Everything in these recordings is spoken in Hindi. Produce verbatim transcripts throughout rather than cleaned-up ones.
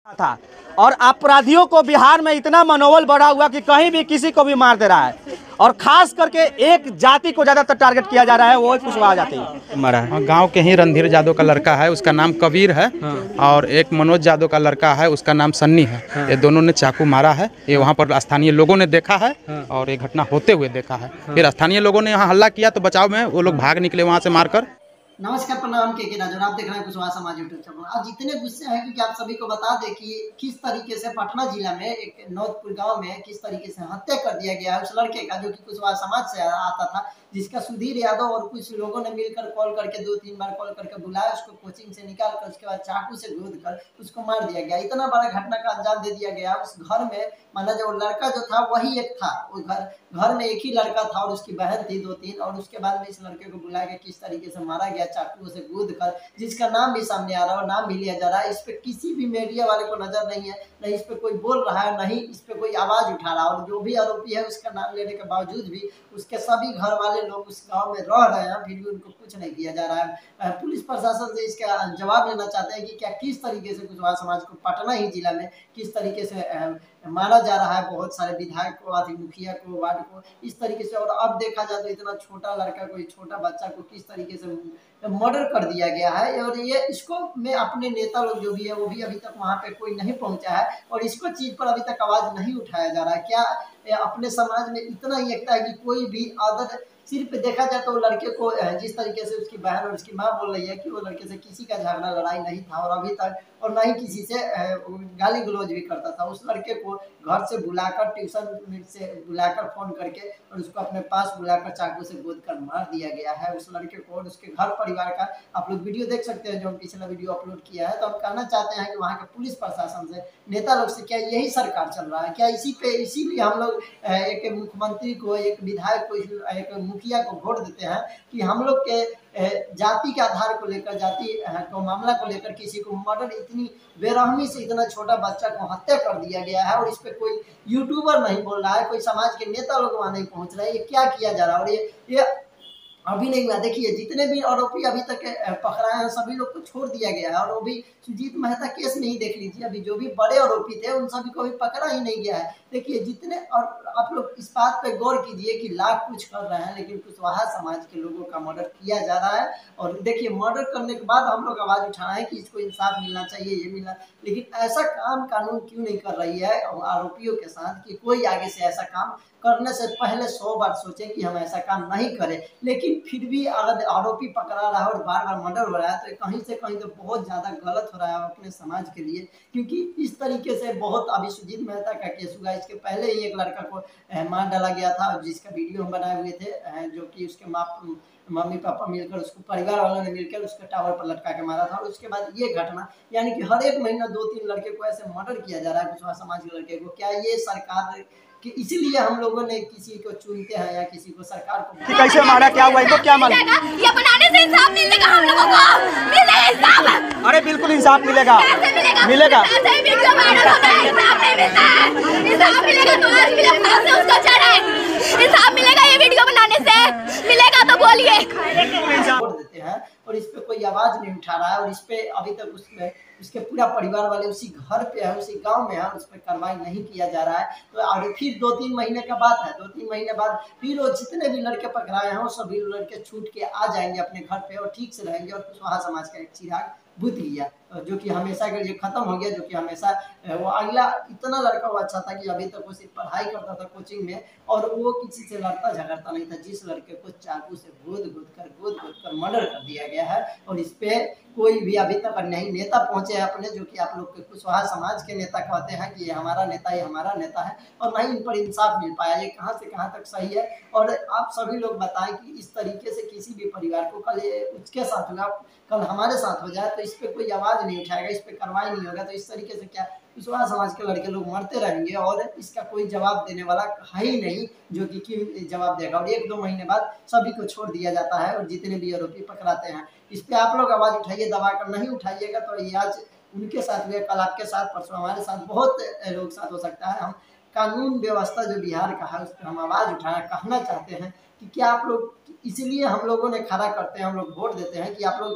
था और अपराधियों को बिहार में इतना मनोबल बढ़ा हुआ कि कहीं भी किसी को भी मार दे रहा है और खास करके एक जाति को ज्यादातर टारगेट किया जा रहा है, वो कुशवाहा जाति मरा है। गांव के ही रणधीर यादव का लड़का है, उसका नाम कबीर है। हाँ। और एक मनोज यादव का लड़का है, उसका नाम सन्नी है। हाँ। ये दोनों ने चाकू मारा है। ये वहाँ पर स्थानीय लोगों ने देखा है। हाँ। और ये घटना होते हुए देखा है। हाँ। फिर स्थानीय लोगों ने यहाँ हल्ला किया तो बचाव में वो लोग भाग निकले वहाँ से मारकर। नमस्कार, प्रणाम के के राजन, आप देख रहे हैं कुशवाहा समाज यूट्यूब चैनल। आज इतने गुस्से हैं क्योंकि आप सभी को बता दें कि किस तरीके से पटना जिला में एक नौतपुर गांव में किस तरीके से हत्या कर दिया गया है उस लड़के का, जो कि कुशवाहा समाज से आता था, जिसका सुधीर यादव और कुछ लोगों ने मिलकर कॉल करके दो तीन बार कॉल करके बुलाया, उसको कोचिंग से निकाल कर उसके बाद चाकू से गोद कर उसको मार दिया गया। इतना बड़ा घटना का अंजाम दे दिया गया। उस घर में माना जो लड़का जो था वही एक था, उस घर घर में एक ही लड़का था और उसकी बहन थी दो तीन, और उसके बाद में इस लड़के को बुला के किस तरीके से मारा गया चाकू से गोद कर, जिसका नाम भी सामने आ रहा है और नाम भी लिया जा रहा है। इस पे किसी भी मीडिया वाले को नजर नहीं है, नहीं इस पे कोई बोल रहा है, नहीं इस पे कोई आवाज उठा रहा है। और जो भी आरोपी है उसका नाम लेने के बावजूद भी उसके सभी घर वाले लोग उस गांव में रह रहे हैं, फिर भी उनको कुछ नहीं किया जा रहा है। पुलिस प्रशासन से इसका जवाब लेना चाहते हैं कि क्या किस तरीके से कुशवाहा समाज को पटना ही जिला में किस तरीके से माना जा रहा है, बहुत सारे विधायक को, अति मुखिया को, वार्ड को, इस तरीके से। और अब देखा जाए तो इतना छोटा लड़का, कोई छोटा बच्चा को किस तरीके से मर्डर कर दिया गया है। और ये इसको में अपने नेता लोग जो भी है वो भी अभी तक वहां पे कोई नहीं पहुंचा है और इसको चीज पर अभी तक आवाज नहीं उठाया जा रहा है। क्या अपने समाज में इतना ही एकता है कि कोई भी अदर सिर्फ देखा जाए तो लड़के को जिस तरीके से उसकी बहन और उसकी माँ बोल रही है कि वो लड़के से किसी का झगड़ा लड़ाई नहीं था और अभी तक, और ना ही किसी से गाली गलौज भी करता था। उस लड़के को घर से बुलाकर, ट्यूशन से बुलाकर फोन करके और उसको अपने पास बुलाकर चाकू से गोद कर मार दिया गया है उस लड़के को और उसके घर परिवार का। आप लोग वीडियो देख सकते हैं जो हम पिछला वीडियो अपलोड किया है। तो हम कहना चाहते हैं कि वहाँ के पुलिस प्रशासन से, नेता लोग से, क्या यही सरकार चल रहा है? क्या इसी पे इसीलिए हम लोग एक मुख्यमंत्री को, एक विधायक को, एक मुखिया को वोट देते हैं कि हम लोग के जाति के आधार को लेकर, जाति को मामला को लेकर किसी को मर्डर, इतनी बेरहमी से इतना छोटा बच्चा को हत्या कर दिया गया है और इस पे कोई यूट्यूबर नहीं बोल रहा है, कोई समाज के नेता लोग वहां नहीं पहुंच रहे हैं। ये क्या किया जा रहा है? और ये ये अभी नहीं हुआ। देखिए जितने भी आरोपी अभी तक पकड़ाए हैं सभी लोग को छोड़ दिया गया है और वो भी सुजीत मेहता केस में ही देख लीजिए, अभी जो भी बड़े आरोपी थे उन सभी को भी पकड़ा ही नहीं गया है। देखिए जितने, और आप लोग इस बात पे गौर कीजिए कि लाख कुछ कर रहे हैं लेकिन कुशवाहा समाज के लोगों का मर्डर किया जा रहा है। और देखिए मर्डर करने के बाद हम लोग आवाज उठा रहे हैं कि इसको इंसाफ मिलना चाहिए, ये मिलना, लेकिन ऐसा काम कानून क्यों नहीं कर रही है आरोपियों के साथ कि कोई आगे से ऐसा काम करने से पहले सौ बार सोचे कि हम ऐसा काम नहीं करें। लेकिन फिर भी अगर आरोपी पकड़ा रहा है और बार बार मर्डर हो रहा है तो कहीं से कहीं तो बहुत ज़्यादा गलत हो रहा है अपने समाज के लिए, क्योंकि इस तरीके से बहुत, अभी सुजीत मेहता का केस हुआ, इसके पहले ही एक लड़का को मार डाला गया था जिसका वीडियो हम बनाए हुए थे, जो कि उसके माँ मम्मी पापा मिलकर, उसको परिवार वालों ने मिलकर उसको टावर पर लटका के मारा था। और उसके बाद ये घटना, यानी कि हर एक महीना दो तीन लड़के को ऐसे मर्डर किया जा रहा है कुशवाहा समाज के लड़के को। क्या ये सरकार कि इसीलिए हम लोगों ने किसी को चुनते हैं या किसी को सरकार को कैसे मारा, क्या हुआ, इनको क्या मालूम? ये बनाने से इंसाफ मिलेगा हम लोगों को, मिलेगा इंसाफ। अरे बिल्कुल इंसाफ मिलेगा, मिलेगा। इंसाफ मिलेगा तो आज मिलेगा, उसको चढ़े इंसाफ मिलेगा ये वीडियो बनाने से, मिलेगा तो बोलिए। देते हैं और इस पे कोई आवाज नहीं उठा रहा है और इस पे अभी तक उसमें उसके पूरा परिवार वाले उसी घर पे है, उसी गांव में है, उस पर कार्रवाई नहीं किया जा रहा है। तो और फिर दो तीन महीने का बात है, दो तीन महीने बाद फिर वो जितने भी लड़के पकड़ाए हैं वो सभी लड़के छूट के आ जाएंगे अपने घर पे और ठीक से रहेंगे और कुशवाहा समाज का एक चिराग बुझ गया, जो कि हमेशा के लिए खत्म हो गया, जो कि हमेशा वो अगला इतना लड़का वो अच्छा था कि अभी तक वो सिर्फ पढ़ाई करता था कोचिंग में और वो किसी से लड़ता झगड़ता नहीं था। जिस लड़के को चाकू से गोद गोद कर गोद गोद कर मर्डर कर दिया गया है और इस पे कोई भी अभी तक नहीं नेता पहुंचे हैं अपने, जो कि आप लोग के कुशवाहा समाज के नेता कहते हैं कि ये हमारा नेता, ये हमारा नेता है, और ना ही इन पर इंसाफ मिल पाया। ये कहाँ से कहाँ तक सही है? और आप सभी लोग बताएं कि इस तरीके से किसी भी परिवार को, कल उसके साथ होगा, कल हमारे साथ हो जाए तो इस पे कोई आवाज नहीं उठाएगा, इस पे कार्रवाई नहीं होगा, तो इस तरीके से क्या कुशवाहा समाज के लड़के लोग मरते रहेंगे और इसका कोई जवाब देने वाला है ही नहीं, जो कि क्यों जवाब देगा। और एक दो महीने बाद सभी को छोड़ दिया जाता है और जितने भी आरोपी पकड़ाते हैं इस पे आप लोग आवाज उठाइए, दबा कर नहीं उठाइएगा तो ये आज उनके साथ हुए, कल आपके साथ, परसों हमारे साथ, बहुत लोग साथ हो सकता है। हम कानून व्यवस्था जो बिहार का है उस पर हम आवाज उठाना कहना चाहते हैं कि क्या आप लोग, इसलिए हम लोगों ने खड़ा करते हैं, हम लोग वोट देते हैं कि आप लोग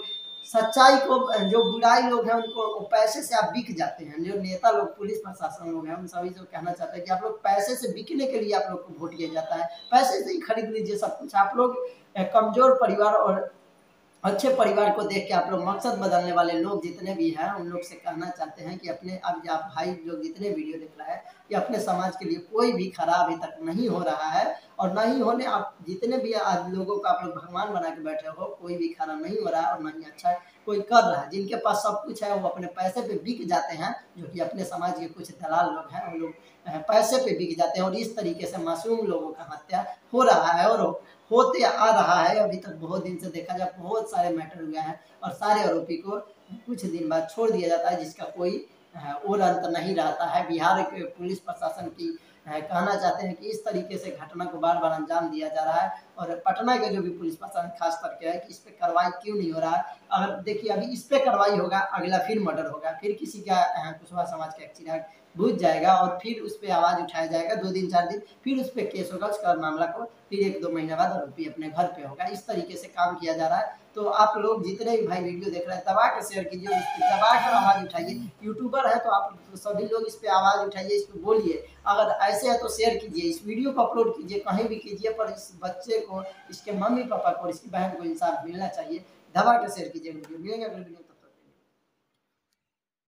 सच्चाई को, जो बुराई लोग हैं उनको पैसे से आप बिक जाते हैं। जो नेता लोग, पुलिस प्रशासन लोग हैं, उन सभी से कहना चाहते हैं कि आप लोग पैसे से बिकने के लिए आप लोग को वोट दिया जाता है, पैसे से ही खरीद लीजिए सब कुछ। आप लोग कमजोर परिवार और अच्छे परिवार को देख के आप लोग मकसद बदलने वाले लोग जितने भी हैं उन लोग से कहना चाहते हैं कि अपने, अब आप भाई लोग जितने वीडियो देख रहा है कि अपने समाज के लिए कोई भी खराब अभी तक नहीं हो रहा है और ना ही होने, आप जितने भी आज लोगों को आप लोग भगवान बना के बैठे हो, कोई भी खराब नहीं हो रहा है और ना ही अच्छा कोई कर रहा है। जिनके पास सब कुछ है वो अपने पैसे पे बिक जाते हैं, जो कि अपने समाज के कुछ दलाल लोग हैं, वो लोग पैसे पे बिक जाते हैं और इस तरीके से मासूम लोगों का हत्या हो रहा है और होते आ रहा है। अभी तक बहुत दिन से देखा जाए बहुत सारे मैटर हुए हैं और सारे आरोपी को कुछ दिन बाद छोड़ दिया जाता है, जिसका कोई और अंत नहीं रहता है। बिहार के पुलिस प्रशासन की कहना चाहते हैं कि इस तरीके से घटना को बार बार अंजाम दिया जा रहा है और पटना के जो भी पुलिस प्रशासन खास करके है कि इस पे कार्रवाई क्यों नहीं हो रहा है। अगर देखिए अभी इस पे कार्रवाई होगा, अगला फिर मर्डर होगा, फिर किसी का कुशवाहा समाज का एक्सीडेंट बुझ जाएगा और फिर उस पर आवाज़ उठाया जाएगा, दो दिन चार दिन फिर उस पर केस होगा, उसका मामला को फिर एक दो महीने बाद आरोपी अपने घर पे होगा। इस तरीके से काम किया जा रहा है। तो आप लोग जितने भी भाई वीडियो देख रहे हैं दबा के शेयर कीजिए, इस पर दबा कर आवाज़ उठाइए। यूट्यूबर है तो आप सभी लोग इस पर आवाज़ उठाइए, इस पर बोलिए। अगर ऐसे है तो शेयर कीजिए, इस वीडियो को अपलोड कीजिए, कहीं भी कीजिए, पर इस बच्चे को, इसके मम्मी पापा को, इसकी बहन को इंसाफ मिलना चाहिए। दबा के शेयर कीजिए वीडियो। मिलेंगे अगले वीडियो।